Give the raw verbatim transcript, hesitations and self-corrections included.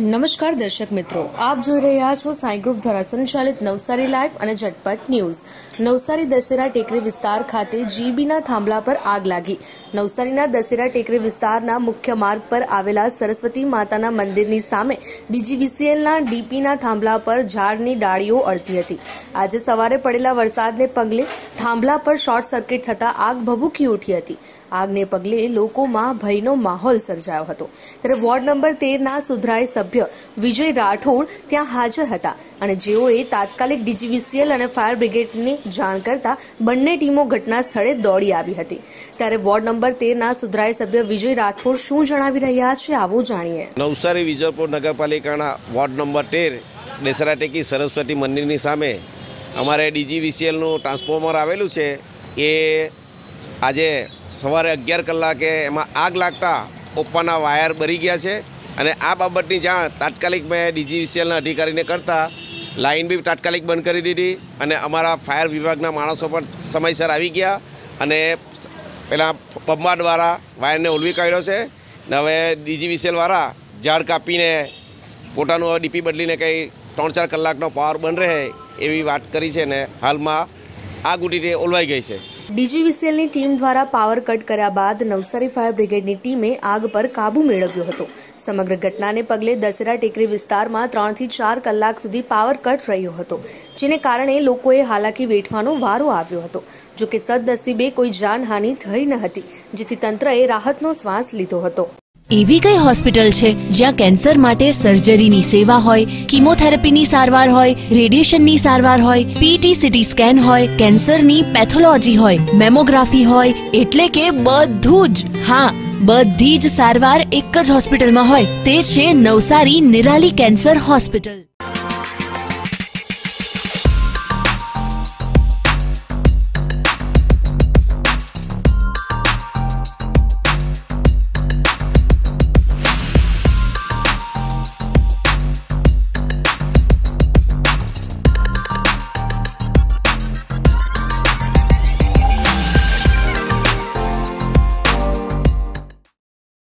નમસ્કાર દર્શક મિત્રો, આપ જોઈ રહ્યા છો સાઈ ગ્રુપ દ્વારા સંચાલિત નવસારી લાઈવ અને ઝટપટ ન્યૂઝ। નવસારી દશેરા ટેકરી વિસ્તાર ખાતે જીબીના થાંભલા પર આગ લાગી। નવસારીના દશેરા ટેકરી વિસ્તારના મુખ્ય માર્ગ પર આવેલા સરસ્વતી માતાના મંદિરની સામે ડીજીવીસીએલના ડીપીના થાંભલા પર ઝાડની ડાળીઓ અડતી હતી। આજે સવારે પડેલા વરસાદને પગલે થાંભલા પર શોર્ટ સર્કિટ થતા આગ ભભૂકી ઉઠી હતી। આગને પગલે લોકોમાં ભયનો માહોલ સર્જાયો હતો। ત્યારે વોર્ડ નંબર તેર ના સુધરાઈ સભ્ય વિજય રાઠોડ ત્યાં હાજર હતા અને જેઓએ તાત્કાલિક ડીજીવીસીએલ અને ફાયર બ્રિગેડની જાણ કરતા બંને ટીમો ઘટના સ્થળે દોડી આવી હતી। ત્યારે વોર્ડ નંબર તેર ના સુધરાઈ સભ્ય વિજય રાઠોડ શું જણાવી રહ્યા છે, આવો જાણીએ। નવસારી વિજયપુર નગરપાલિકાના વોર્ડ નંબર તેર દશેરા ટેકરી સરસ્વતી મંદિરની સામે અમારે ડીજીવીસીએલનું ટ્રાન્સફોર્મર આવેલું છે। એ આજે સવારે અગિયાર કલાકે એમાં આગ લાગતા ઉપરના વાયર બળી ગયા છે અને આ બાબતની જાણ તાત્કાલિક મેં ડીજીવીસીએલના અધિકારીને કરતા લાઇન બી તાત્કાલિક બંધ કરી દીધી અને અમારા ફાયર વિભાગના માણસો પણ સમયસર આવી ગયા અને પેલા પંપા દ્વારા વાયરને ઓલવી કાઢ્યો છે ને હવે ડીજીવીસીએલવાળા ઝાડ કાપીને પોતાનું ડીપી બદલીને કંઈ ત્રણ ચાર કલાકનો પાવર બંધ રહે એવી વાત કરી છે ને હાલમાં આગ ઉઠીને ઓલવાઈ ગઈ છે। ડીજીવીસીએલની ટીમ દ્વારા પાવર કટ કર્યા બાદ નવસારી ફાયર બ્રિગેડની ટીમે આગ પર કાબુ મેળવ્યો હતો। સમગ્ર ઘટનાને પગલે દશેરા ટેકરી વિસ્તારમાં ત્રણથી ચાર કલાક સુધી પાવર કટ રહ્યો હતો, જેને કારણે લોકોએ હાલાકી વેઠવાનો વારો આવ્યો હતો। જો કે સદનસીબે કોઈ જાનહાનિ થઈ ન હતી, જેથી તંત્રએ રાહતનો શ્વાસ લીધો હતો। એવી કઈ હોસ્પિટલ છે જ્યાં કેન્સર માટે સર્જરીની સેવા હોય, કીમોથેરાપીની સારવાર હોય, રેડિયેશનની સારવાર હોય, પીટી સીટી સ્કેન હોય, કેન્સરની પેથોલોજી હોય, મેમોગ્રાફી હોય, એટલે કે બધું જ। હા, બધી જ સારવાર એક જ હોસ્પિટલમાં હોય, તે છે નવસારી નિરાલી કેન્સર હોસ્પિટલ।